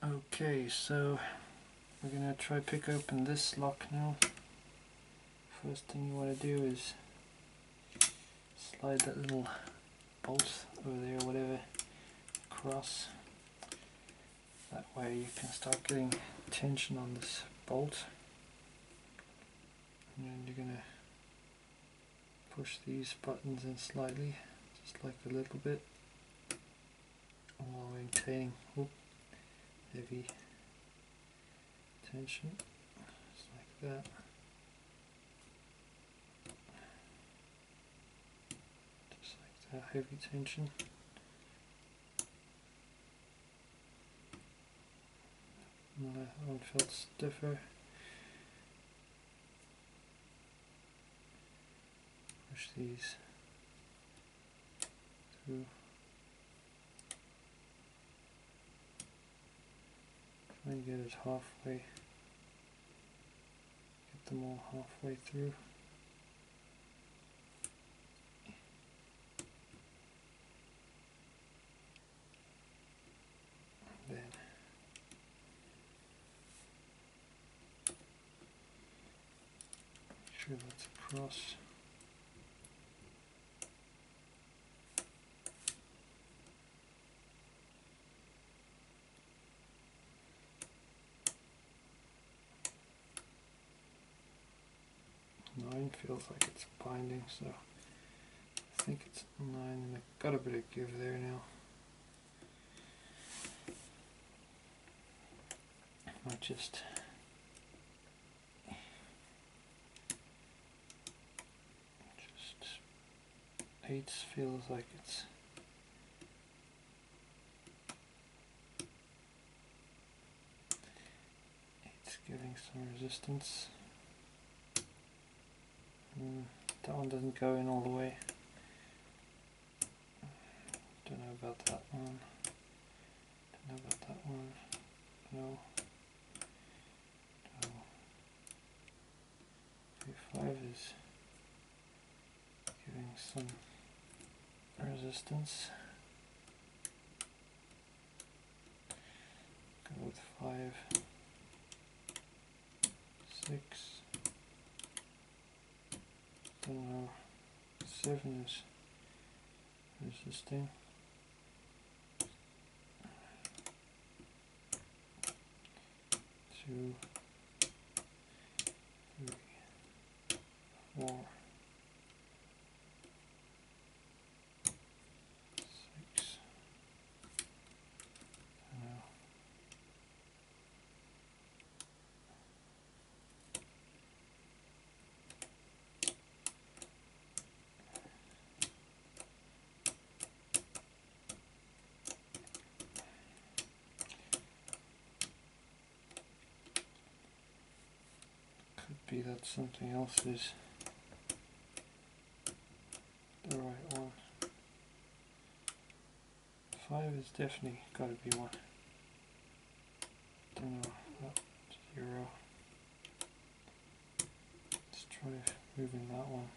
Okay, so we're going to try pick open this lock now. First thing you want to do is slide that little bolt over there, whatever, across. That way you can start getting tension on this bolt. And then you're going to push these buttons in slightly, just like a little bit, while maintaining heavy tension, just like that. Just like that, heavy tension. And that one felt stiffer. Push these through. Try and get it halfway. Get them all halfway through. And then make sure that's across. Nine feels like it's binding, so I think it's 9, and I've got a bit of give there now. I just eight feels like it's giving some resistance. That one doesn't go in all the way. Don't know about that one. Don't know about that one. No. No. K5 is giving some resistance. Go with 5, 6. Don't know. 7 is resisting. 2, 3, 4, 6. No. Could be that something else is the right one. 5 is definitely got to be one. Don't know. Oh, 0. Let's try moving that one.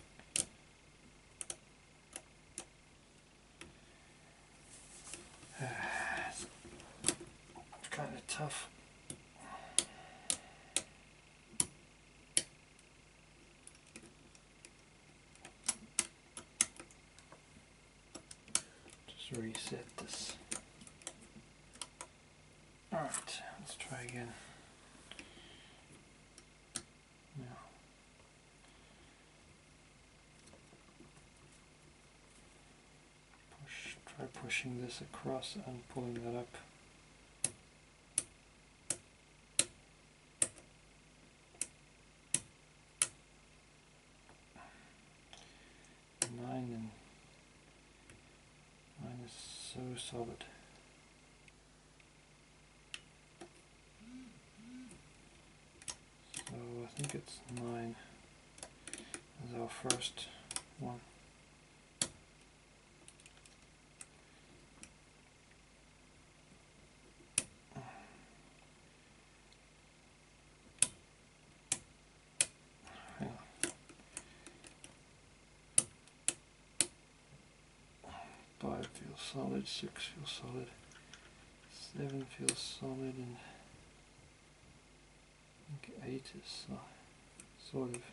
It's kind of tough. Just reset this. Alright, let's try again. Now, try pushing this across and pulling that up. Nine is so solid. So I think it's 9 as our first one. Yeah. 5 feels solid, 6 feels solid, 7 feels solid, and I think 8 is sort of.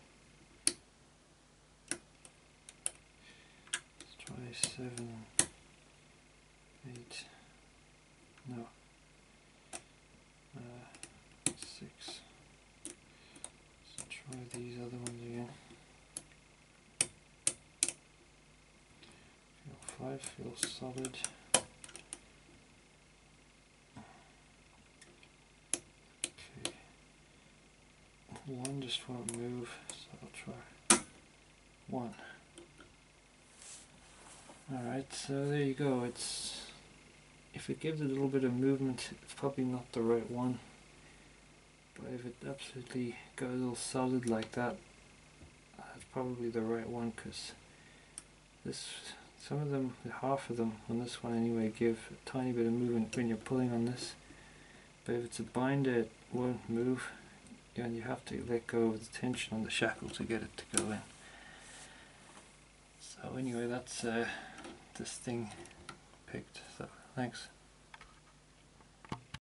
Let's try 7, 8. No. 6. Let's try these other ones again. 5 feels solid. Okay. 1 just won't move, so I'll try 1. Alright, so there you go. If it gives a little bit of movement, it's probably not the right one. But if it absolutely goes all solid like that, that's probably the right one, because some of them, half of them on this one anyway, give a tiny bit of movement when you're pulling on this. But if it's a binder, it won't move, and you have to let go of the tension on the shackle to get it to go in. So anyway, that's this thing picked. So thanks.